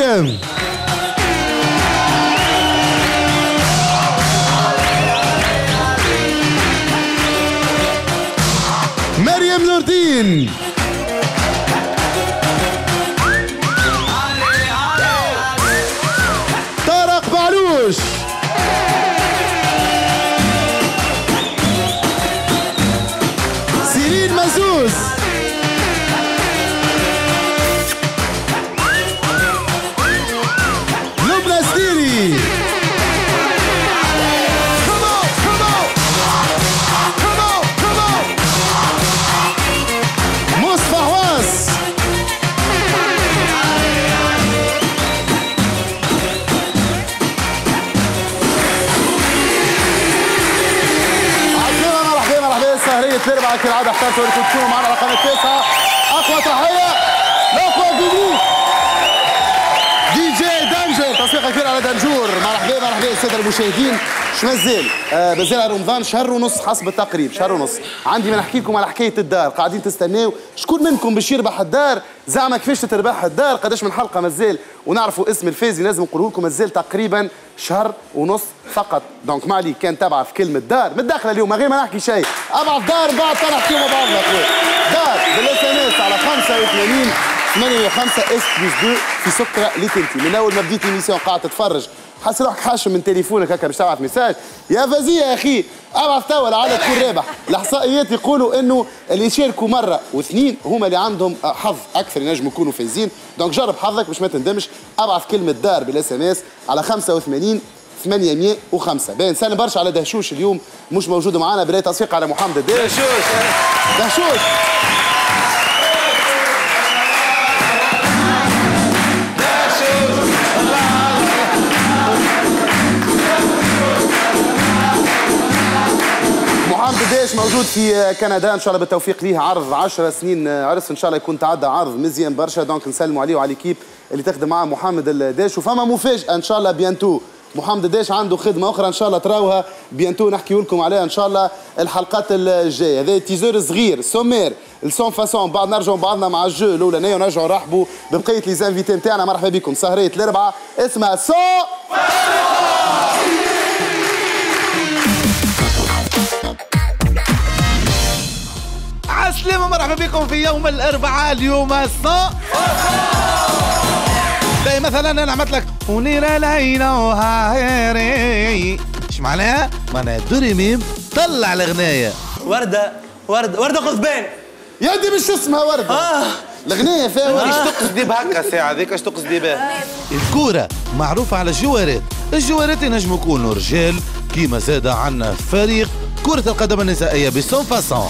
مريم. مريم نور الدين. طارق بعلوش. سيرين مزوز. لبنى سديري. مصطفى حواس. سهرية الأربعاء كالعادة اخترتوا انكم تكونوا معنا رقم التاسعة. أقوى تحية لأقوى جمهور دي جي دانجر. تصفيقة كبيرة على دنجور. مرحبا السادة المشاهدين. شمازال مازال رمضان شهر ونص حسب التقريب، شهر ونص. عندي ما نحكي لكم على حكاية الدار. قاعدين تستناو شكون منكم باش يربح الدار، زعما كيفاش تربح الدار، قداش من حلقة مازال ونعرفوا اسم الفائز. لازم نقولوا لكم مازال تقريبا شهر ونص فقط. دونك ما عليك كان تبع في كلمة دار متداخلة اليوم من غير ما نحكي شيء. ابعث دار بعد نحكيو مع بعضنا خويا. دار بالاس ام اس على 85 805 اس بلس 2 في سكرة لتنتي. من اول ما بديت ايميسيون قاعد تتفرج حاسس روحك حاشم من تليفونك هكا باش تبعث ميساج. يا فازية يا اخي ابعث توا لعل تكون رابح. الاحصائيات يقولوا انه اللي يشاركوا مره واثنين هما اللي عندهم حظ اكثر ينجموا يكونوا فايزين. دونك جرب حظك باش ما تندمش. ابعث كلمه دار بالاس ام اس على 85 805. باين نسلم برشا على دهشوش اليوم مش موجود معنا. بدايه تصفيق على محمد الداش. دهشوش محمد الداش موجود في كندا ان شاء الله بالتوفيق ليه. عرض 10 سنين عرس ان شاء الله يكون تعدى عرض مزيان برشا. دونك نسلموا عليه وعلى ليكيب اللي تخدم معاه محمد الداش. وفما مفاجاه ان شاء الله بيانتو. محمد الداش عنده خدمه اخرى ان شاء الله تراوها بيانتو نحكيو لكم عليها ان شاء الله الحلقات الجايه. هذا تيزور صغير سومير السون فاسون. بعد نرجعوا بعضنا مع الجو الاولانيه ونرجعوا نرحبوا ببقيه لي زانفيتي نتاعنا. مرحبا بكم. سهريه الاربعاء اسمها سون عالسلامة. مرحبا بكم في يوم الاربعاء. اليوم الصون زي مثلا انا عملت لك ونيرة ليلى وهايري. ايش معناها؟ معناها دوري ميم طلع الغناية. وردة قضبان. يا دي مش اسمها وردة. الغنية فيها وردة. ايش تقصدي بهكا ساعة ذيك؟ ايش تقصدي بها؟ الكورة معروفة على الجوارات. الجوارات ينجموا يكونوا رجال كيما زاد عنا فريق كرة القدم النسائية بسون فاسون.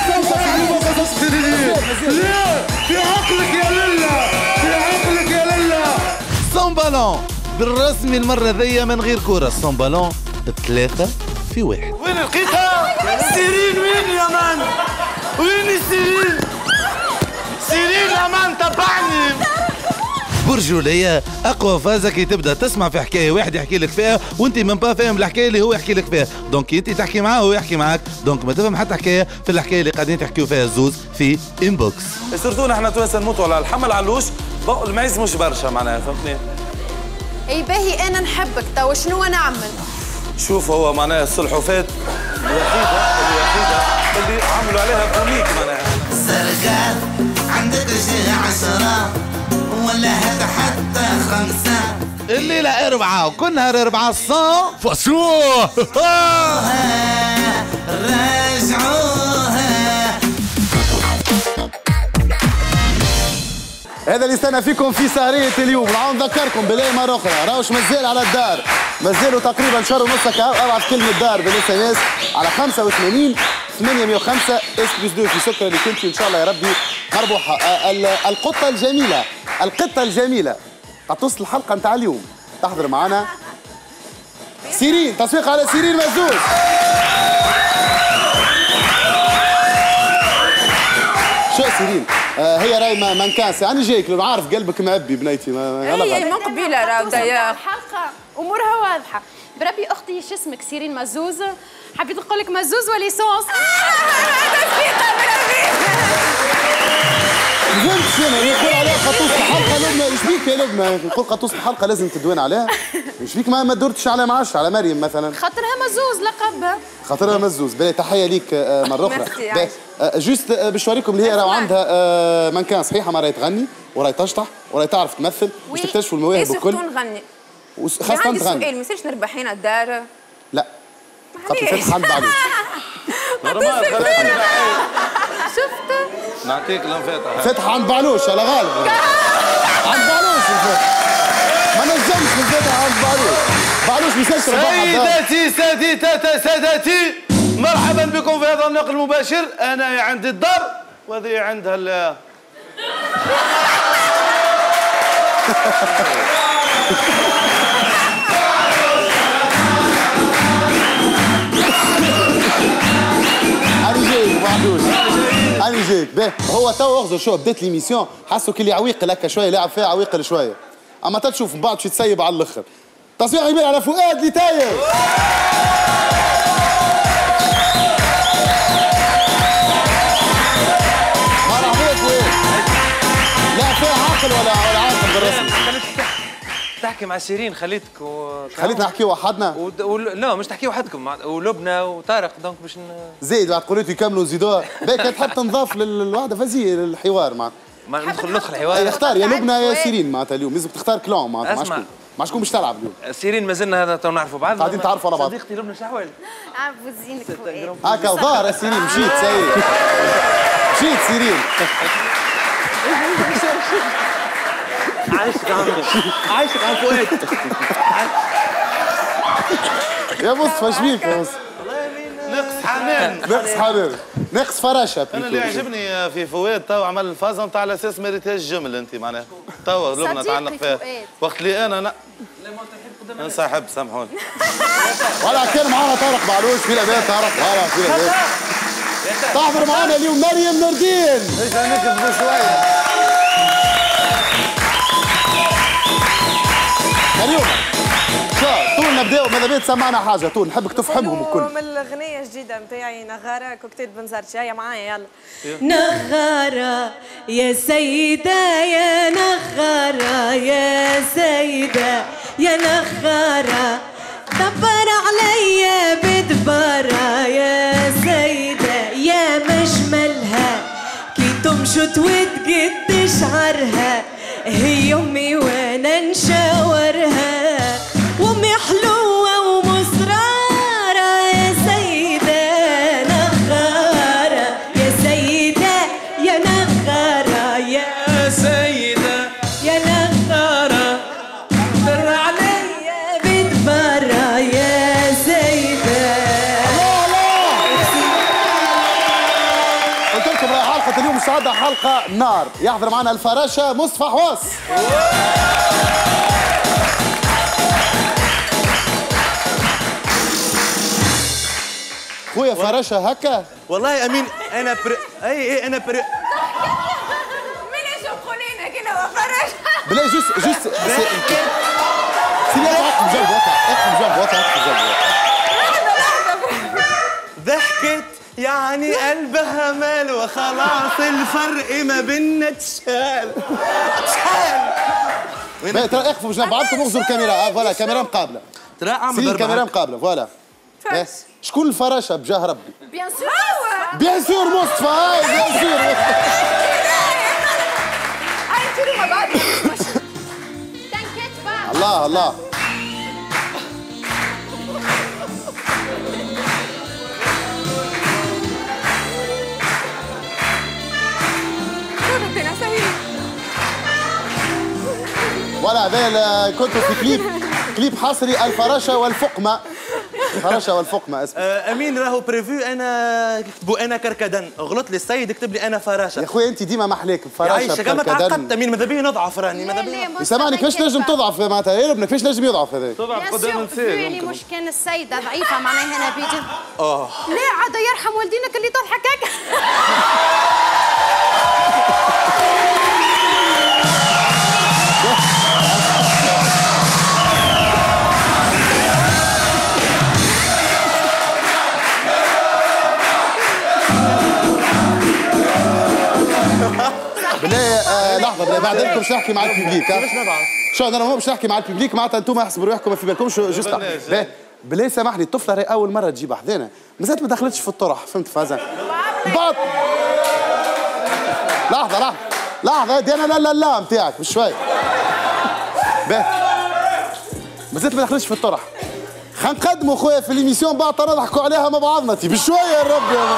لا في عقلك يا للا، في عقلك يا للا. سون بالون بالرسمي المرة ذي من غير كرة. سون بالون 3 في 1. وين لقيتها؟ سيرين وين يا مان؟ وين سيرين؟ سيرين يا مان تبعني. برجولية أقوى فازة كي تبدأ تسمع في حكاية واحد يحكي لك فيها وأنت من با فاهم الحكاية اللي هو يحكي لك فيها. دونك أنت تحكي معاه وهو يحكي معاك. دونك ما تفهم حتى حكاية في الحكاية اللي قاعدين تحكيوا فيها الزوز في إنبوكس. سورتو نحن توانسة نموتوا على الحمل علوش. المعز مش برشا معناها فهمتني. اي باهي انا نحبك توا شنو نعمل؟ شوف هو معناها السلحفاة الوحيدة اللي عملوا عليها كوميك معناها. زرقاء عندك شي 10 ولا هذا حتى 5. الليلة أربعة وكل نهار أربعة صون فاسون. رجعوها. هذا اللي استنى فيكم في سهرية اليوم. نعاود نذكركم بالله مرة أخرى راهوش مازال على الدار. مازالوا تقريبا شهر ونص هكا. ابعث كلمة دار بالاس ام اس على 85 805 اس بلس 2 في سكر اللي كنتي ان شاء الله يا ربي مربوحة. القطة الجميلة قد توصل الحلقة نتاع اليوم تحضر معنا سيرين. تصفيق على سيرين مزوز. شو سيرين؟ هي راي ما نكاسة. أنا جايك لو عارف قلبك معبي بنيتي. هي من قبيلة راهو يا حلقة أمورها واضحة. بربي أختي شو اسمك سيرين مزوز. حبيت نقول لك مزوز وليسونس. تصفيقة بربي. فهمتش انا يقول عليها قطوس الحلقه لبنى، ايش بيك يا لبنى؟ يقول قطوس الحلقه لازم تدوين عليها، ايش بيك ما دورتش على معاش على مريم مثلا؟ خاطرها مزوز لقبها. خاطرها مزوز. بلي تحيه ليك مره اخرى. جوست باش نوريكم اللي هي راهو عندها مانكان صحيحه، ما راهي تغني وراهي تشطح وراهي تعرف تمثل، باش تكتشفوا المواهب الكل. نغني. خاصة عندي تغني. سؤال، ما يصيرش نربح هنا الدار؟ لا خاطر فتح عند بعلوش. نورمال شفت؟ نعطيك الانفاطه. فتح عند بعلوش على غالب. عند بعلوش الفتح. ما نجمش الفتح عند بعلوش. بعلوش مش سيداتي سادتي مرحبا بكم في هذا النقل المباشر. انا عندي الدار وهذه عندها أنا جايك بعلوش. أنا جايك. باهي هو تو أخذوا شو بدات ليميسيون حسوا كل عويقل هكا شويه لعب فيها عويقل شويه. أما تشوف من بعد شو تسيب على الآخر. تصوير يبين على فؤاد اللي تاير. لا فيها عاقل ولا عاقل بالرسم. تحكي مع سيرين خليتك خليتنا نحكي وحدنا. لا مش تحكي وحدكم ولبنى وطارق دونك باش زيد بعد قولوا يكملوا زيدوها. باهي كانت تحب تنضاف للوحده فازي الحوار معناتها. ما ندخل حوار. اختار يا لبنى يا سيرين معناتها اليوم لازم تختار كلون معناتها. مع شكون باش تلعب اليوم؟ سيرين مازلنا هذا تو نعرفوا بعض. قاعدين تعرفوا على بعض. صديقتي لبنى شحوال. عبوزينك فؤاد. هكا ظاهر سيرين مشيت سيد. مشيت سيرين. عايشك عم فؤاد. يا مصطفى ايش بيك يا مصطفى؟ نقص حنان. نقص حنان. نقص فراشة. انا اللي عجبني في فؤاد تو عمل الفازه نتاع على اساس ما ريتهاش جمل انت معناها. تو لبنى تعلق فيها. وقت اللي انا انسحب سامحوني. ولا كان معانا طارق بعلوش في الابيات طارق ولا في الابيات. تحضر معانا اليوم مريم نوردين. ايش نكذبوا شويه. مريم طول نبداو ماذا بيا تسمعنا حاجه طول نحبك تفهمهم الكل. من الاغنيه الجديده نتاعي نغاره كوكتيل بنزرتي هيا معايا يلا. نغاره يا سيده يا نغاره يا سيده يا نغاره دبر عليا بدبره يا سيده يا مجملها كي تمشط وتقد شعرها هي امي وانا نشاورها وامي حلوه ومصراره يا سيده نغاره يا سيده يا نغاره يا سيده يا نغاره دبر عليا بدبره يا سيده. قلت لكم حلقه اليوم مساعده حلقه نار. يحضر معنا الفراشه مصطفى حواس. خويا فراشة هكا؟ والله امين انا اي انا مين يشوف خلينا كده وفراشة. بلا جوست سيدي اقف بجنب وقع ضحكت يعني قلبها مال وخلاص الفرق ما بيننا تشال. ترى اقفوا بجنب بعضكم واخذوا الكاميرا. فوالا كاميرا مقابله. ترى عامل كاميرا مقابله. فوالا شكون الفراشه بجاه ربي؟ بيان سور بيان سور مصطفى. هاي بيان سور هاي نصيروا مع بعض. الله الله. ولا هذا كنتوا في كليب حصري الفراشه والفقمه. الفراشه والفقمه اسمه. امين راهو بريفو انا كتبوا انا كركدن غلط لي السيد كتب لي انا فراشه. يا خويا انت ديما محليك فراشه عايشه كما تعقدت امين ماذا بيا نضعف راني ماذا بيا. سامعني كيفاش نجم تضعف معناتها يا ابنك كيفاش نجم يضعف هذاك؟ تضعف قدام النساء. اللي مش كان السيده ضعيفه معناها انا بيجي. لا عاد يرحم والدينك اللي تضحك هكا. بالله لحظه بالله بعدين باش نحكي مع الببليك. باش نبعث شو انا باش نحكي مع الببليك معناتها انتم احسبوا روحكم ما في بالكمش جوست. بالله سامحني الطفله راهي اول مره تجيب حذانا مازالت ما دخلتش في الطرح فهمت فازان. بعد لحظه هادي انا لا نتاعك بشوي. مازالت ما دخلتش في الطرح. خلينا نقدموا خويا في ليميسيون بعد نضحكوا عليها مع بعضنا بشويه يا رب يا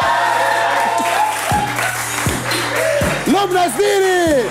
لبنى سديري.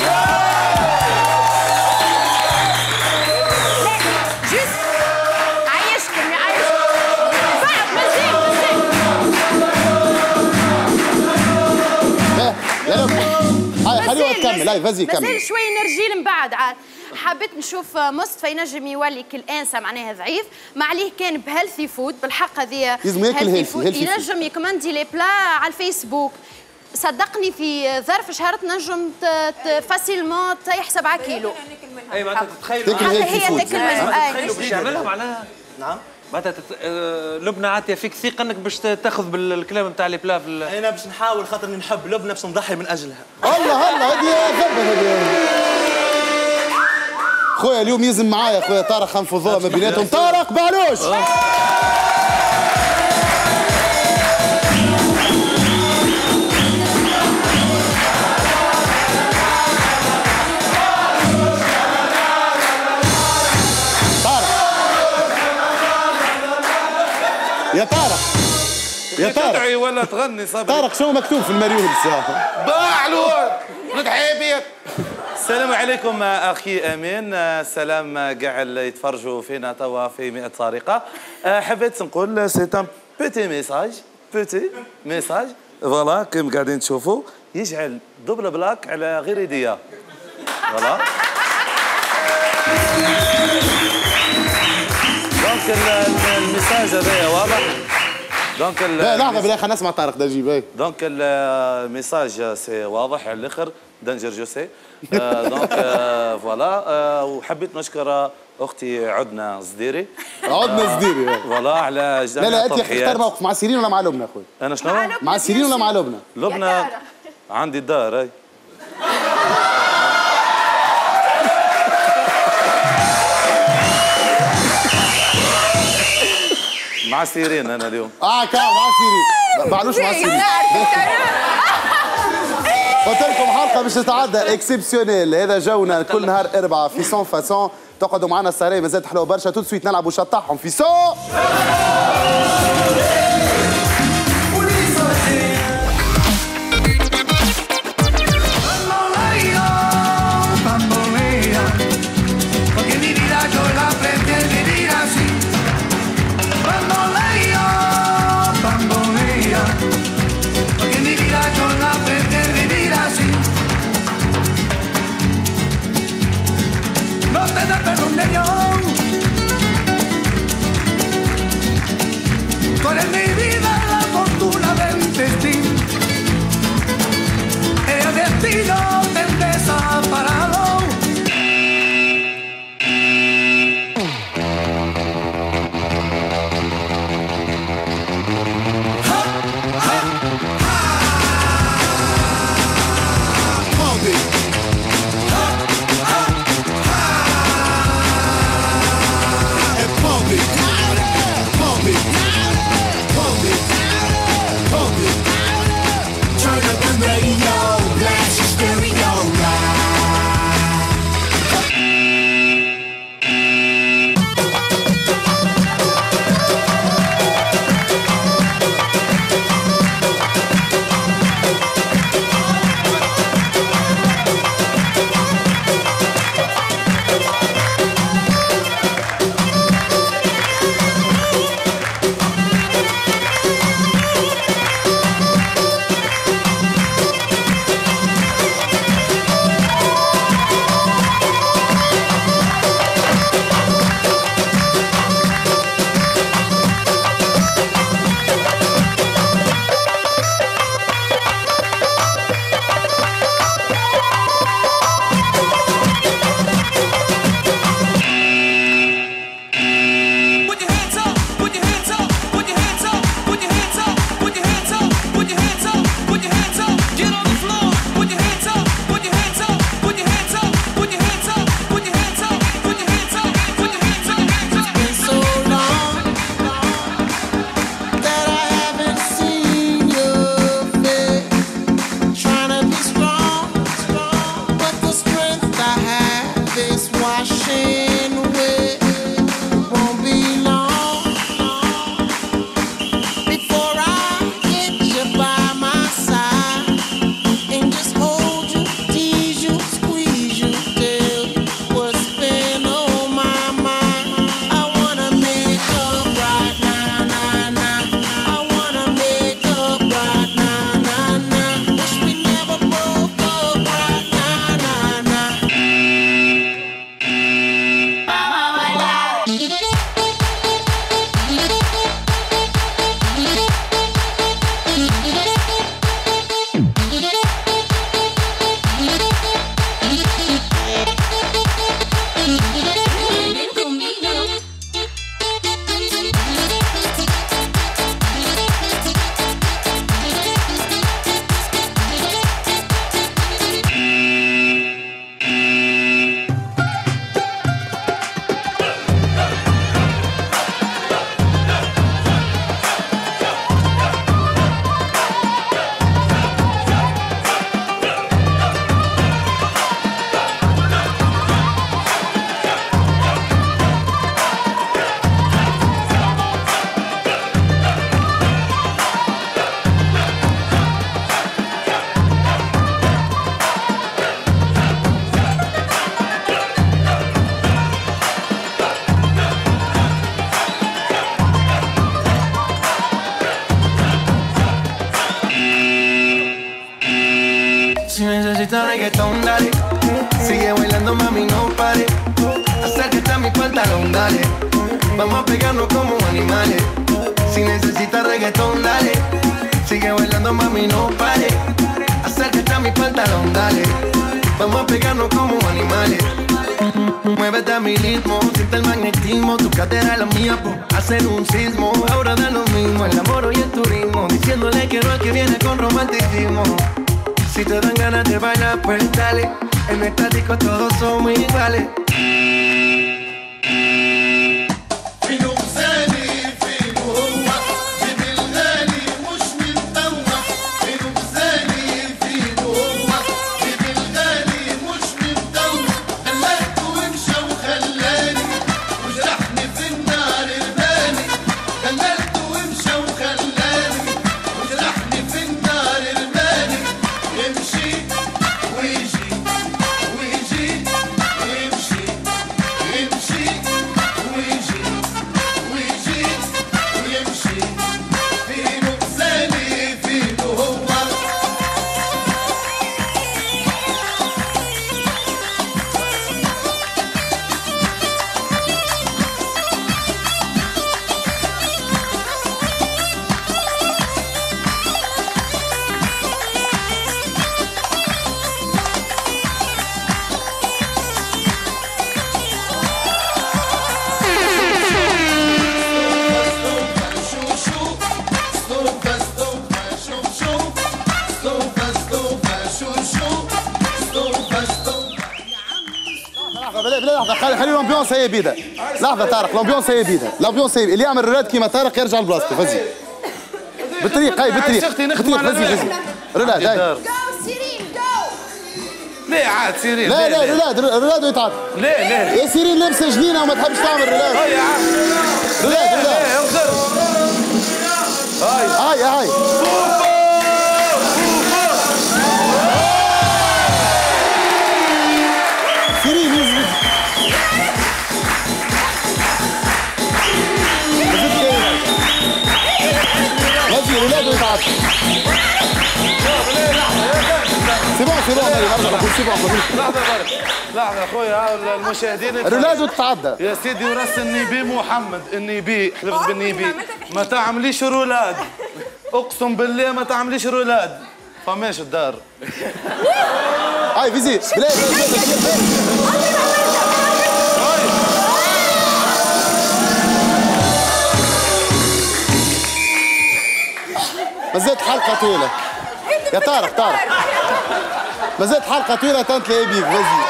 هاي خليها تكمل. هاي فازي كمل. مازال شوي نرجي من بعد عاد. حبيت نشوف مصطفى ينجم يولي كل انسه معناها ضعيف ما عليه كان بهيلثي فود بالحق هذه لازم ياكل هيلثي ينجم يكوماندي لي بلا على الفيسبوك. صدقني في ظرف شهر تنجم فاسيلمون طيح 7 كيلو. اي معناتها تتخيل هي تاكل تخيلوا باش يعملها معناها. نعم معناتها لبنى عاطيه فيك ثقه انك باش تاخذ بالكلام نتاع لي بلا انا باش نحاول خاطر نحب لبنى باش نضحي من اجلها. الله هذه ضربه هذه. خويا اليوم يلزم معايا خويا طارق خنفضوها ما بيناتهم. طارق بعلوش يا طارق تدعي ولا تغني صبري. طارق شو مكتوب في المريول الساعه؟ باعلون ندعي بيك. السلام عليكم اخي امين. سلام كاع اللي يتفرجوا فينا توا في 100 سرقه. حبيت نقول سي ان بوتي ميساج فوالا كيما قاعدين تشوفوا يجعل دوبل بلاك على غير يديا فوالا. دونك الميساج هذايا واضح. دونك لحظه بالله خلينا نسمع طارق دجيب. دونك الميساج سي واضح على الاخر دنجر جوسي. دونك فوالا. وحبيت نشكر اختي عدنا صديري. فوالا على جميع لا انت اختار موقف مع سيرين ولا مع لبنى اخوي؟ انا شنو؟ مع سيرين ولا مع لبنى؟ لبنى عندي الدار هاي. مع سيرين انا اليوم. كان مع سيرين. معلوش مع سيرين. قلت لكم حلقه مش تتعدى اكسبسيونيل. هذا جونا كل نهار 4 في سون فاسون. تقعدوا معنا السهريه مازالت حلوه برشا. تو سويت نلعبوا شطحهم في سون. Si necesitas reggaetón, dale. Sigue bailando, mami, no pare. Acércate a mi pantalón, dale. Vamos a pegarnos como animales. Si necesitas reggaetón, dale. Sigue bailando, mami, no pare. Acércate a mi pantalón, dale. Vamos a pegarnos como animales. Muévete a mi ritmo, siente el magnetismo. Tu cadera la mía, hacen un sismo. Ahora da lo mismo, el amor y el turismo. Diciéndole quiero al que viene con romanticismo. Si te dan ganas de bailar, pues dale. En esta disco todos somos iguales. خلي الامبيونس هي بيدها. لحظه طارق، الامبيونس هي بيدها، الامبيونس هي اللي يعمل رولاد كيما طارق يرجع لبلاصته. فزي بالطريق، هاي بالطريق فزي رولاد هاي. ليه عاد سيرين؟ لا لا رولاد ويتعب. ليه يا سيرين لابسه جنينه وما تحبش تعمل رولاد. هاي يا عم رولاد هاي سيرين يزبط. غزي رولاد ويتعب. سي بون لحظة اخويا المشاهدين الرولاد وتتعدى يا سيدي وراس النبي محمد النبي حلفت بالنبي ما تعمليش رولاد اقسم بالله ما تعمليش رولاد فماش الدار هاي فيزي مازالت حلقة طويلة يا طارق مازالت حلقة طويلة تنتلاقي بيك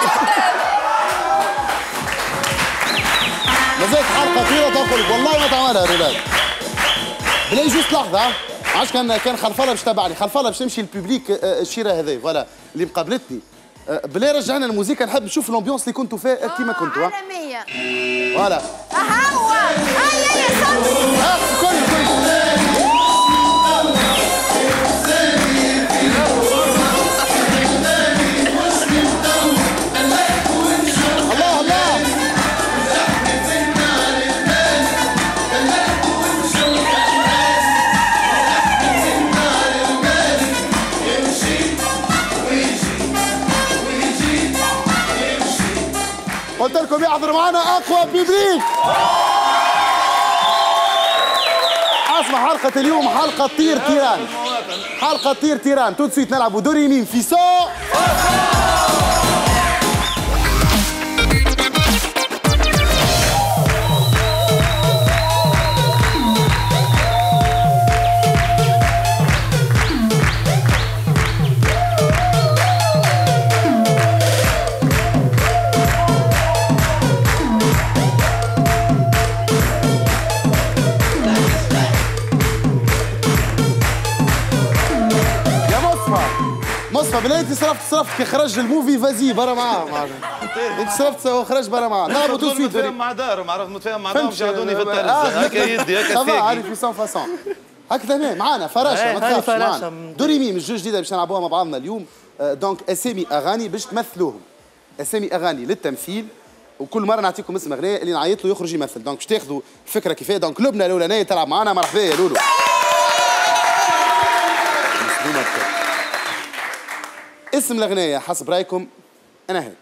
مازالت حلقة طويلة تنقلك والله ما تعملها رولاد بلاي جوست لحظة عاش كان خلفالة باش تبعني خلفالة باش تمشي الببليك الشيرة هذي فوالا اللي مقابلتني بلاي رجعنا الموسيقى نحب نشوف الامبيونس اللي كنتوا فيها كيما كنتوا عالمية فوالا هو هيا كل قلت لكم يحضر معنا اقوى بيبليك. اسمع حلقة اليوم حلقة طير تيران. حلقة طير تيران تو سويت نلعبوا دور يمين في سو مصطفى بلا انت صرفت كي خرج الموفي فازي برا معاه انت صرفت وخرج برا معاه نلعبوا تو سويت متفاهم مع دارهم عرفت متفاهم مع دارهم جعدوني في الترز هكا يدي هكا سافا عارف في سون فاسون هكذا هنا معانا فراشه ما تخافش معانا دور يمين مش جديده باش نلعبوها مع بعضنا اليوم دونك اسامي اغاني باش تمثلوهم اسامي اغاني للتمثيل وكل مره نعطيكم اسم اغنيه اللي نعيط له يخرج يمثل دونك باش تاخذوا الفكره كيفاه دونك لبنى الاولانيه تلعب معانا مرحبا يا لولو اسم الأغنية حسب رأيكم أنا هيك.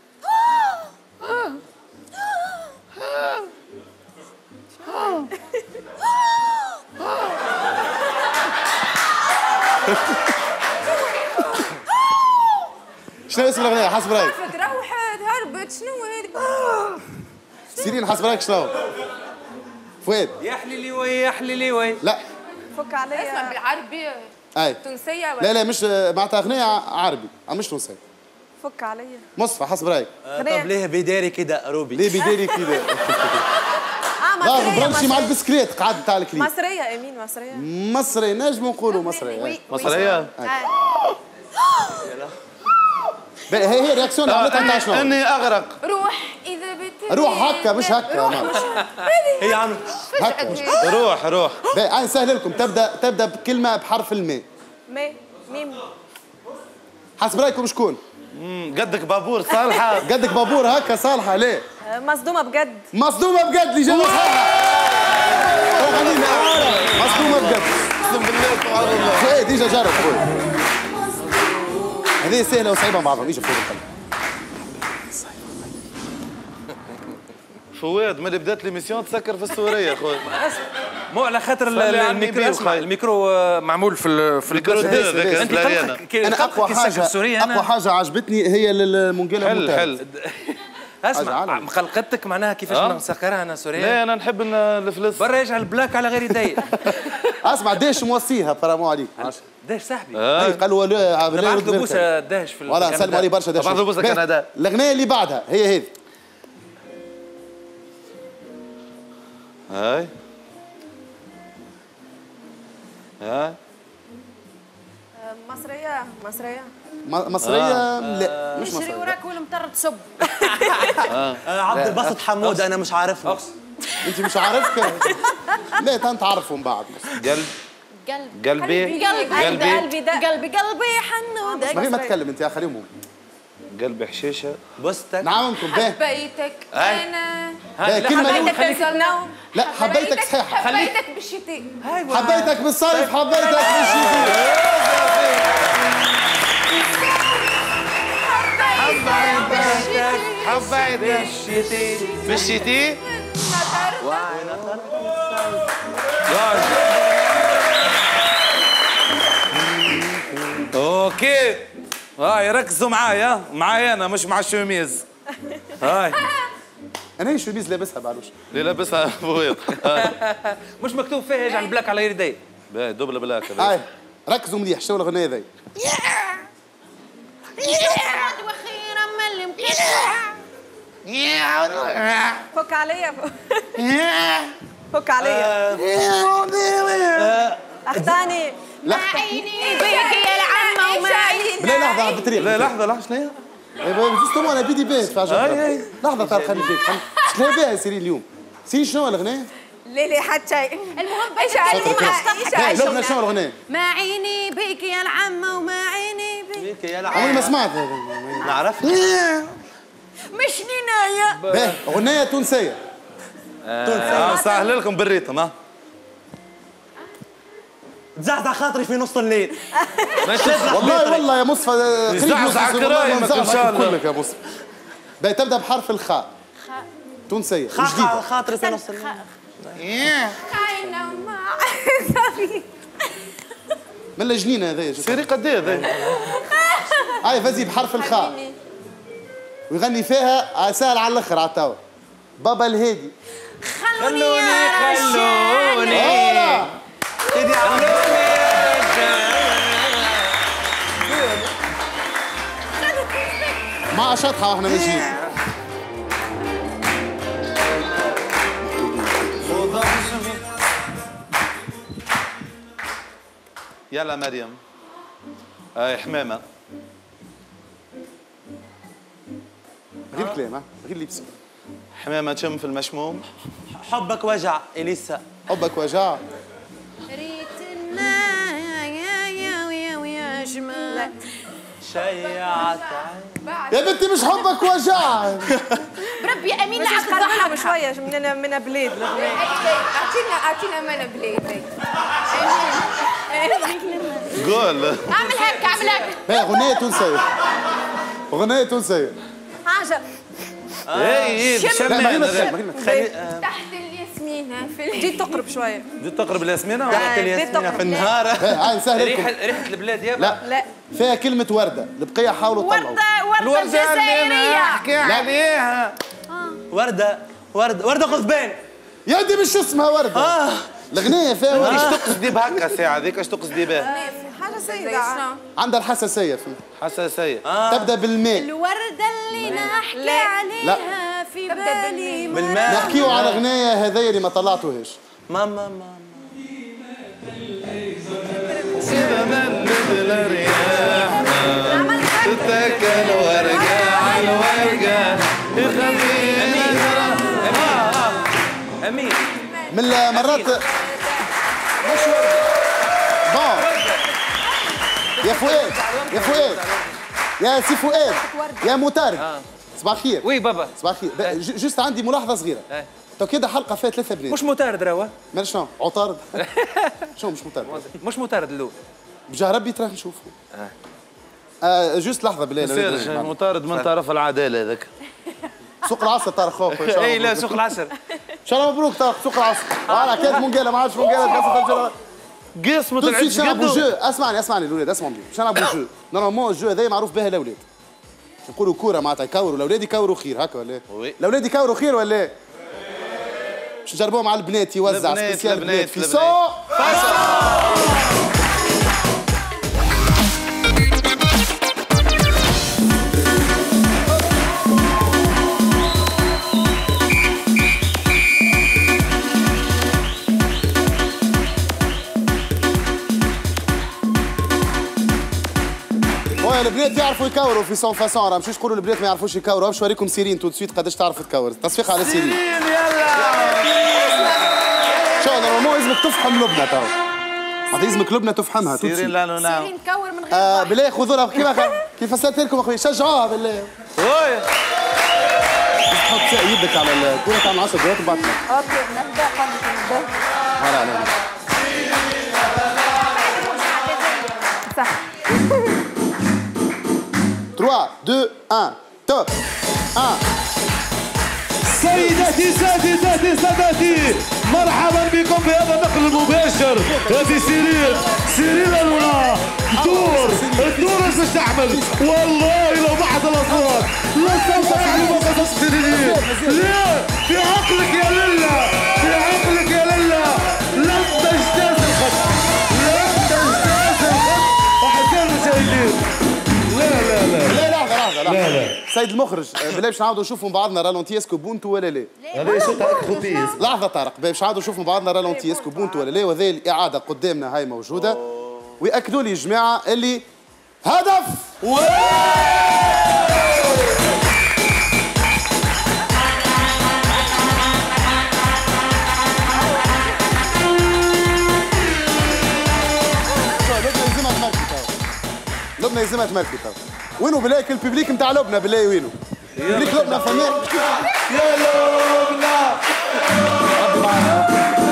شنو اسم الأغنية حسب رأيك؟ روحت هربت شنو هيك؟ سيرين حسب رأيك شنو؟ فؤاد. يحلي لي وي يحلي لي وي. لا. فك عليا. اسمع بالعربي. أي. تونسية ولا؟ لا مش معناتها أغنية عربي، مش تونسية. فك عليا. مصطفى حسب رأيك. طب ليه بداري كده روبي؟ ليه بداري كده؟ مصرية. برمشي مع البسكليت قاعد تاع الكليب. مصرية أمين مصرية. مصري نجم نقولوا مصرية. مصرية؟ هي رياكسيون عملتها نتاع شنو؟ اني اغرق. روح اذا بت روح هكا مش هكا. هي عم هكا. روح. انا نسهل لكم تبدا بكلمة بحرف الماء. ميم. حسب رايكم شكون؟ قدك بابور صالحة. قدك بابور هكا صالحة ليه؟ مصدومة بجد. مصدومة بجد الإجابة صحيحة. مصدومة بجد. اقسم بالله سبحان الله. ايه ديجا جرب خويا. هذه سهلة وصعيبة مع بعضهم، ايش فوق القلب. فؤاد ملي بدات ليميسيون تسكر في السورية خويا. مو على خاطر الميكرو اسمع الميكرو معمول في الميكرو انت انا اقوى حاجة عجبتني هي المونجيلا حل اسمع مخلقتك معناها كيفاش نسكرها انا سوريا. لا انا نحب الفلوس برا يجعل البلاك على غير يدي. اسمع داش موصيها برامو عليك. داش صاحبي. قال له نبعث له بوسه داش في ولا سلم عليه برشا داش. نبعث له بوسه كندا. الاغنيه اللي بعدها هي هذه. هاي مصرية. لا مش مصرية. وراك والمطر تصب. عبد الباسط حمود انا مش عارفه. انت مش عارفك؟ لا انت عارفهم بعد. قلبي حنودك. ما تكلم انت يا خليهم. قلبي حشيشه بوستك. نعمكم حبيتك انا. كلمة حبيتك النوم. لا حبيتك صحيح. حبيتك بالشتاء. حبيتك بالصيف. حبيتك بالشتاء. حبيتك بالشتاء. اوكي هاي ركزوا معايا انا مش مع الشميز. هاي انا هي شميز لابسها بعلوش. اللي لابسها فويض. مش مكتوب فيها يجعل البلاك على يدي. باهي دبل بلاك. هاي ركزوا مليح. شنو الاغنيه ذي؟ واخيرا ملم فك عليا. فك عليا. اخطاني. لا عيني بيك يا العمة وما عيني. لا لحظة بطريقة. لا لحظة شنو هي؟ جوستومون انا بدي بيت في عجبك. لحظة ترى خليني فيك. شنو بها سيرين اليوم؟ سيرين شنو الاغنية؟ ليلي حتى شيء. المهم ايش لبنى شنو الاغنية؟ ما عيني بيك يا العمة وما عيني بيك يا عمري ما سمعت. نعرفها. مش نينايا. باهي اغنية تونسية. سهل لكم بالريتم. تزعزع خاطري في نص الليل. والله يا مصطفى زعزع كرايمك ان شاء الله. كلك يا مصطفى. باهي تبدا بحرف الخاء. تونسية خاطر خاطري في نص الليل. من الجنين هذايا. سيري قد ايه هذا؟ هاي فازي بحرف الخاء. ويغني فيها سهل على الاخر على التوا. بابا الهادي. خلوني سيدي علوني مع شطحة واحنا ماشيين. يلا مريم. حمامة. غير كلام غير لبس. حمامة تشم في المشموم. حبك وجع إليسا. حبك وجع. ريتنا يا جمال. شيعت يا بنتي مش حبك وجع. بربي امين لعب ضحك شويه من بلاد. اعطينا من بلاد. قول. اعمل هيك اعمل هيك. هي أغنية تونسية. أغنية تونسية. حاجة. اي شمانة. تحت الياسمينة في جيت تقرب شوية. جيت تقرب الياسمينة. تحت الياسمينة في النهار. هاي نسهل لكم. ريحة البلاد يابا. لا فيها كلمة وردة، البقية حاولوا تطلعوا. وردة الجزائرية. احكي عليها. وردة قضبان. يا دي مش اسمها وردة. الأغنية فيها وردة. ايش تقصدي بهكا الساعة ذيك؟ ايش تقصدي بها؟ حاجة سيدة. عندها الحساسية فيه. حساسية. تبدأ بالماء. الوردة اللي نحكي عليها في بالي بالماء. نحكيو على أغنية هذيا اللي ما طلعتوهاش. ماما تتكل ورقة على الورقة أمين. من المرات مش وردة. بون يا فؤاد يا فؤاد يا سي فؤاد يا مطارد صباح الخير. وي بابا. صباح الخير. جوست عندي ملاحظة صغيرة. تو كده حلقة فيها 3 بنات. مش مطارد راهو. مال شنو؟ عطارد؟ شنو مش مطارد؟ مش مطارد اللو. بجاه ربي تراه نشوفه. جوست لحظة بالله. مطارد من طرف العدالة هذاك. سوق العصر طارق خوف. اي لا سوق العصر. ان شاء الله مبروك طارق سوق العصر. فوالا كانت منقالة ما عادش منقالة. قيس ما تو طلعتش سويت نلعبوا قدو. جو. اسمعني الاولاد اسمعوا مني. باش نلعبوا جو. نورمالمون الجو هذا معروف به الاولاد. نقولوا كورة معناتها يكوروا الاولاد يكوروا خير هكا ولا؟ الاولاد يكوروا خير ولا؟ باش نجربوه مع البنات يوزع سبيسيال البنات في سو. البنات يعرفوا يكوروا في سون فاسون. راه مشيش تقولوا البنات ما يعرفوش يكوروا. باش نوريكم سيرين تو سويت قداش تعرف تكور. تصفيق على سيرين. يلا. شو نورمالمون لازمك تفحم لبنى تو. معناتها لازمك لبنى تفحمها. سيرين لا نعم. سيرين كور من غير. بالله خذوا لها كيف فسرت لكم اخويا شجعوها بالله. وي. تحط يدك على الكورة تعمل 10 دقائق وبعد. اوكي نبدا نبدا. فوالا عليك. صح. 3 2 1 توب 1. سيداتي سادتي مرحبا بكم في هذا النقل المباشر. هذه سيرين الأولى. الدور باش تعمل. والله لو بعد الأصوات لسوف يعلم قصص سيرين. لا في عقلك يا لله في عقلك يا لله. لن تجتاز الخط أحسن المشاهدين. لا لحظة سيد المخرج بالله باش نعاودوا نشوفوا مع بعضنا رالونتي اسكو بونتو ولا لا؟ هذا صوت خوبيز. لحظة طارق باش نعاودوا نشوفوا مع بعضنا رالونتي اسكو بونتو ولا لا. وهذه الإعادة قدامنا هاي موجودة. ويأكدوا لي الجماعة اللي هدف. لبنى يلزمها تمركي تو. وينو بالله الببليك نتاع لبنى بالله وينو؟ الببليك لبنى فنان. يا لبنى. ربي معنا.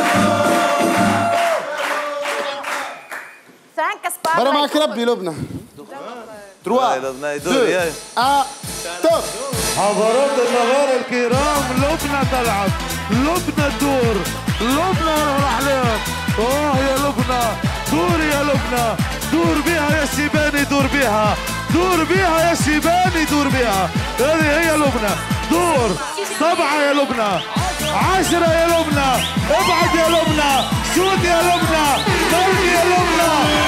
برا معك ربي لبنى. 3 2 1 توب. حضرات النغار الكرام لبنى تلعب. لبنى تدور. لبنى الأحلام. يا لبنى دور يا لبنى. دور بها يا شيباني دور بها. دور بها يا شيباني دور بها. هذه هي لبنى. دور 7 يا لبنى. 10 يا لبنى. ابعد يا لبنى. شوت يا لبنى. مرمي يا لبنى.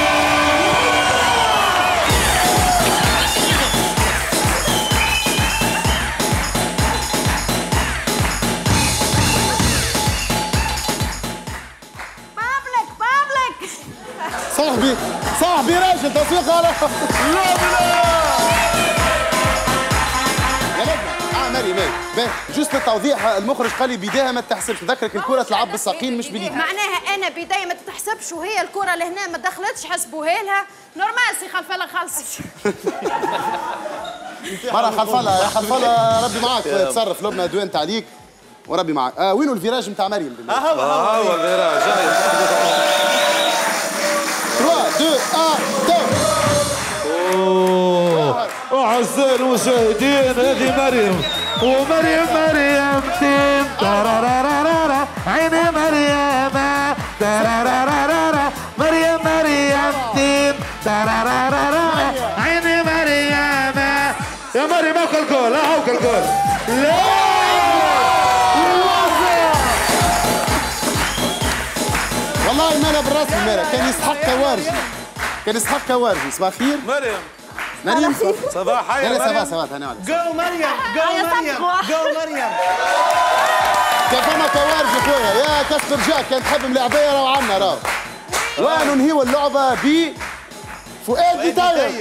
صاحبي راجل تصفيق على لبنى. يا لبنى مريم جوست التوضيح. المخرج قال لي بدايه ما تحسبش. نذكرك الكره تلعب بالساقين مش باليد. معناها انا بدايه ما تتحسبش وهي الكره لهنا ما دخلتش حسبوها لها. نورمال سي خلفله خلصت. مرة خلفله يا خلفله. ربي معاك تصرف. لبنى دوانت عليك وربي معاك. وينو الفيراج نتاع مريم بالله؟ هو الفيراج. 3 أعزائي المشاهدين هذه مريم مريم تيم ترارارارا عيني مريم ترارارارا مريم تيم ترارارارا عيني مريم يا مريم هاك الجول هاك الجول لا والله مالا بالرسم مالا كان يستحق كوارجي صباح خير مريم صباح حيا لا صباح هاني عليك جو مريم كان فما كوارجي خويا يا كسبر جاك كان تحب ملاعبيه راهو عنا راهو وننهيو اللعبه ب فؤاد بيتاير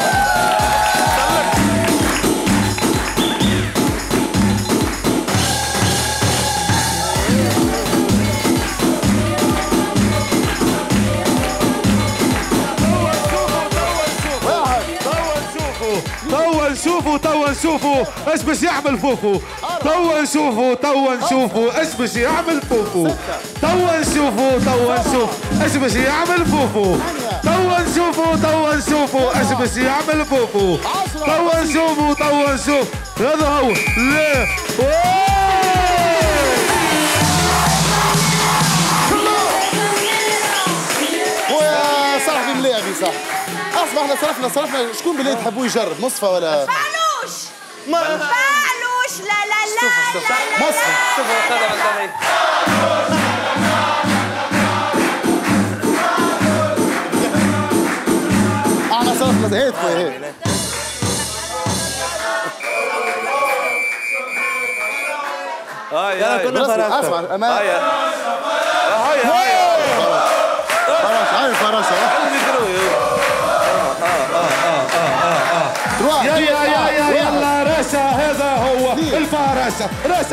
توا نشوفوا ايش باش يعمل فوفو توا نشوفوا ايش باش يعمل فوفو توا نشوفوا ايش باش يعمل فوفو توا نشوفوا ايش باش يعمل فوفو توا نشوف هذا هو لا ويا صاحبي ملاعبي صح اصبح احنا صرفنا شكون بالله تحبوا يجرب مصفى ولا فعلوش لا مصفى احنا صرفنا هيك خويا هاي كنا فراشة اسمع هاي فراشة يلا رشا هذا هو الفراشة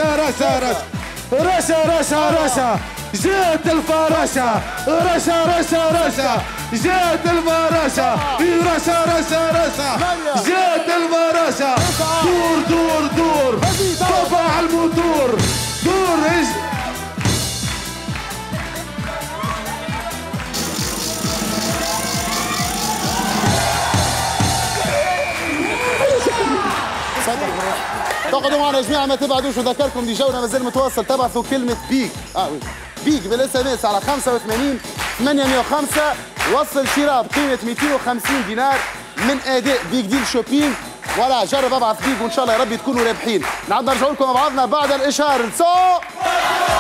رشا جات الفراشة رشا جات الفراشة جات الفراشة دور طفى الموتور دور ايش تقعدوا معنا يا جماعه ما تبعدوش وذكركم دي جونا مازال متواصل تبعثوا كلمه بيك بيك بالاس ام اس على 85 805 وصل شراء بقيمه 250 دينار من اداء بيك ديل شوبينج ولا جرب ابعث بيك وان شاء الله يا رب تكونوا رابحين. نعود نرجعوا لكم مع بعضنا بعد الاشهار.